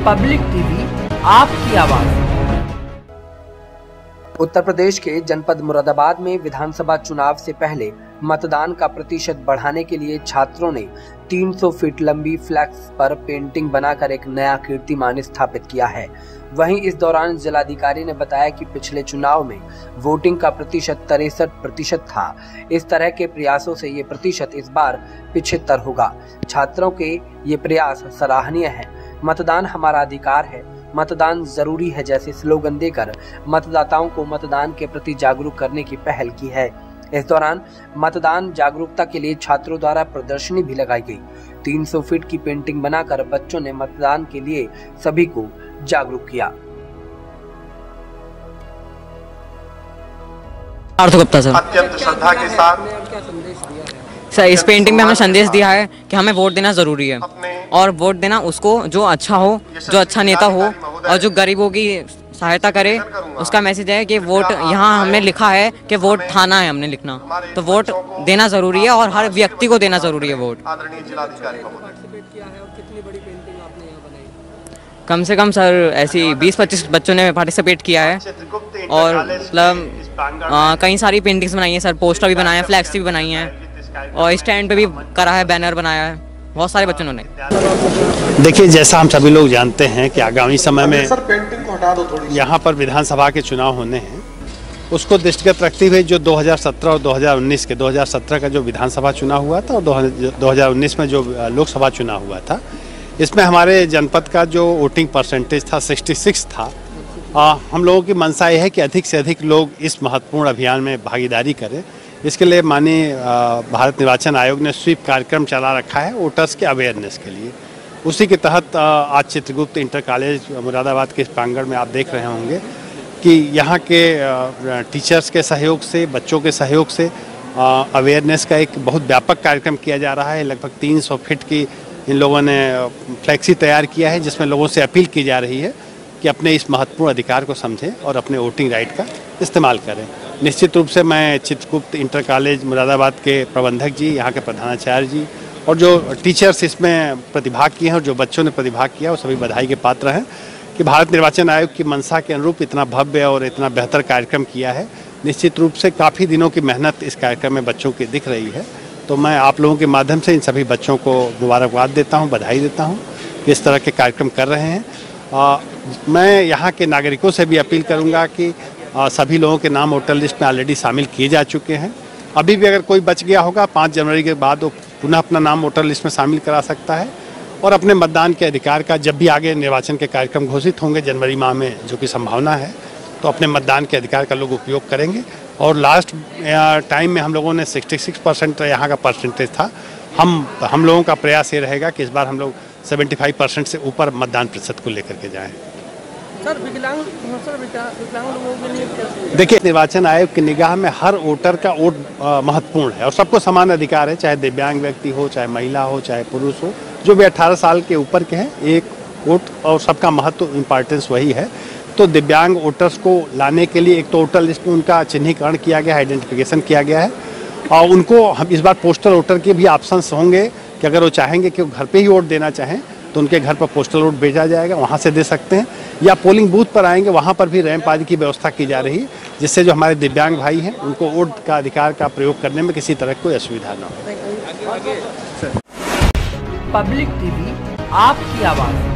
Public TV, आपकी आवाज। उत्तर प्रदेश के जनपद मुरादाबाद में विधानसभा चुनाव से पहले मतदान का प्रतिशत बढ़ाने के लिए छात्रों ने 300 फीट लंबी फ्लैक्स पर पेंटिंग बनाकर एक नया कीर्तिमान स्थापित किया है। वहीं इस दौरान जिलाधिकारी ने बताया कि पिछले चुनाव में वोटिंग का प्रतिशत 63% था। इस तरह के प्रयासों से ये प्रतिशत इस बार 75 होगा। छात्रों के ये प्रयास सराहनीय है। मतदान हमारा अधिकार है, मतदान जरूरी है जैसे स्लोगन देकर मतदाताओं को मतदान के प्रति जागरूक करने की पहल की है। इस दौरान मतदान जागरूकता के लिए छात्रों द्वारा प्रदर्शनी भी लगाई गई। 300 फीट की पेंटिंग बनाकर बच्चों ने मतदान के लिए सभी को जागरूक किया। गुप्ता सर, अत्यंत श्रद्धा के साथ सर इस पेंटिंग में हमें संदेश दिया है कि हमें वोट देना जरूरी है और वोट देना उसको जो अच्छा हो, जो अच्छा नेता हो और जो गरीबों की सहायता करे। उसका मैसेज है कि वोट, यहाँ हमने लिखा है कि वोट थाना है, हमने लिखना, तो वोट देना जरूरी है और हर व्यक्ति को देना जरूरी है वोट। कम से कम सर ऐसी 20-25 बच्चों ने पार्टिसिपेट किया है और मतलब कई सारी पेंटिंग्स बनाई हैं सर, पोस्टर भी बनाए हैं, फ्लैक्स भी बनाई हैं और स्टैंड पे भी करा है, बैनर बनाया है, बहुत सारे बच्चों ने। देखिए, जैसा हम सभी लोग जानते हैं कि आगामी समय में यहाँ पर विधानसभा के चुनाव होने हैं, उसको दृष्टिगत रखते हुए जो 2017 और 2019 के 2017 का जो विधानसभा चुनाव हुआ था और 2019 में जो लोकसभा चुनाव हुआ था, इसमें हमारे जनपद का जो वोटिंग परसेंटेज था 66 था। हम लोगों की मंशा ये है कि अधिक से अधिक लोग इस महत्वपूर्ण अभियान में भागीदारी करें। इसके लिए माननीय भारत निर्वाचन आयोग ने स्वीप कार्यक्रम चला रखा है वोटर्स के अवेयरनेस के लिए। उसी के तहत आज चित्रगुप्त इंटर कॉलेज मुरादाबाद के इस प्रांगण में आप देख रहे होंगे कि यहाँ के टीचर्स के सहयोग से, बच्चों के सहयोग से अवेयरनेस का एक बहुत व्यापक कार्यक्रम किया जा रहा है। लगभग 300 फीट की इन लोगों ने फ्लैक्सी तैयार किया है, जिसमें लोगों से अपील की जा रही है कि अपने इस महत्वपूर्ण अधिकार को समझें और अपने वोटिंग राइट का इस्तेमाल करें। निश्चित रूप से मैं चित्रगुप्त इंटर कॉलेज मुरादाबाद के प्रबंधक जी, यहाँ के प्रधानाचार्य जी और जो टीचर्स इसमें प्रतिभाग किए हैं और जो बच्चों ने प्रतिभाग किया, वो सभी बधाई के पात्र हैं कि भारत निर्वाचन आयोग की मंशा के अनुरूप इतना भव्य और इतना बेहतर कार्यक्रम किया है। निश्चित रूप से काफ़ी दिनों की मेहनत इस कार्यक्रम में बच्चों की दिख रही है। तो मैं आप लोगों के माध्यम से इन सभी बच्चों को मुबारकबाद देता हूँ, बधाई देता हूँ कि इस तरह के कार्यक्रम कर रहे हैं। मैं यहाँ के नागरिकों से भी अपील करूँगा कि सभी लोगों के नाम वोटर लिस्ट में ऑलरेडी शामिल किए जा चुके हैं। अभी भी अगर कोई बच गया होगा, 5 जनवरी के बाद वो पुनः अपना नाम वोटर लिस्ट में शामिल करा सकता है और अपने मतदान के अधिकार का, जब भी आगे निर्वाचन के कार्यक्रम घोषित होंगे जनवरी माह में, जो कि संभावना है, तो अपने मतदान के अधिकार का लोग उपयोग करेंगे। और लास्ट टाइम में हम लोगों ने 66% यहाँ का परसेंटेज था। हम लोगों का प्रयास ये रहेगा कि इस बार हम लोग 75% से ऊपर मतदान प्रतिशत को लेकर के जाएं। सर विकलांग लोगों के लिए देखिए, निर्वाचन आयोग की निगाह में हर वोटर का वोट महत्वपूर्ण है और सबको समान अधिकार है, चाहे दिव्यांग व्यक्ति हो, चाहे महिला हो, चाहे पुरुष हो, जो भी 18 साल के ऊपर के हैं, एक वोट और सबका महत्व, इम्पॉर्टेंस वही है। तो दिव्यांग वोटर्स को लाने के लिए एक तो वोटर लिस्ट में उनका चिन्हीकरण किया गया है, आइडेंटिफिकेशन किया गया है और उनको हम इस बार पोस्टल वोटर के भी ऑप्शंस होंगे कि अगर वो चाहेंगे कि वो घर पे ही वोट देना चाहें तो उनके घर पर पोस्टल वोट भेजा जाएगा, वहाँ से दे सकते हैं, या पोलिंग बूथ पर आएंगे, वहाँ पर भी रैंप आदि की व्यवस्था की जा रही है, जिससे जो हमारे दिव्यांग भाई हैं उनको वोट का अधिकार का प्रयोग करने में किसी तरह कोई असुविधा न हो। पब्लिक टीवी, आपकी आवाज़।